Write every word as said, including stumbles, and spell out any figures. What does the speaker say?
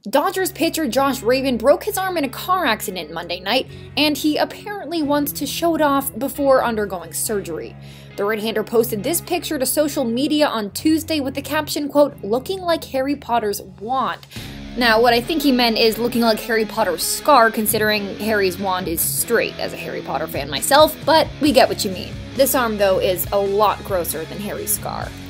Dodgers pitcher Josh Ravin broke his arm in a car accident Monday night, and he apparently wants to show it off before undergoing surgery. The right-hander posted this picture to social media on Tuesday with the caption, quote, "looking like Harry Potter's wand." Now, what I think he meant is looking like Harry Potter's scar, considering Harry's wand is straight, as a Harry Potter fan myself, but we get what you mean. This arm, though, is a lot grosser than Harry's scar.